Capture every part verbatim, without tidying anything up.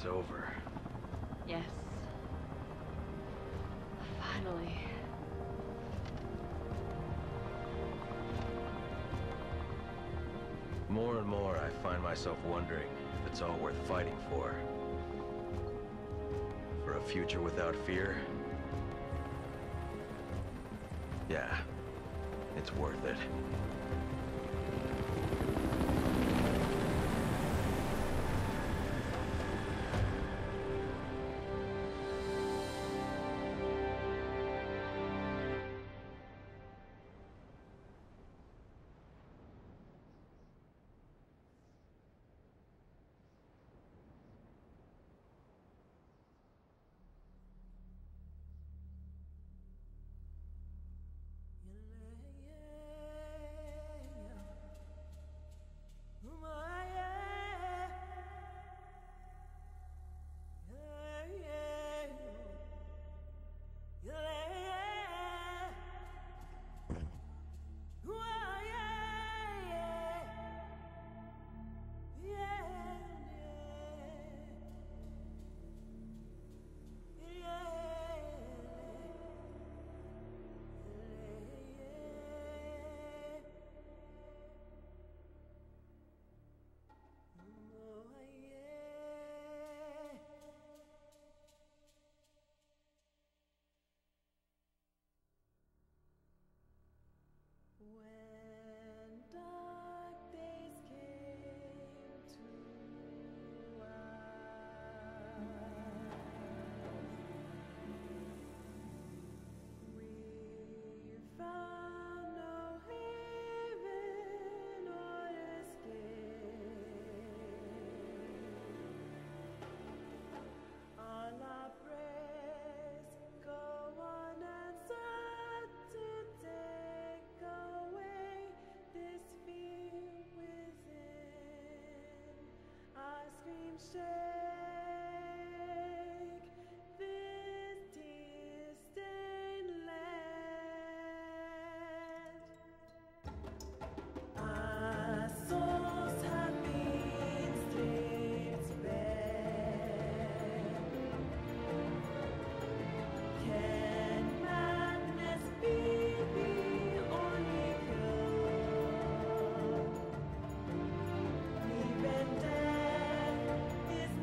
It's over. Yes. Finally. More and more, I find myself wondering if it's all worth fighting for. For a future without fear? Yeah, it's worth it. When dark days came to us, we found no haven or escape. All our prayers go unanswered to take away this fear within. Our screams shake this tear-stained land. Our souls have been stripped bare. Can madness be the only cure? Even death is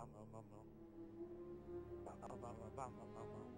bum bum bum bum bum bum bum bum bum bum bum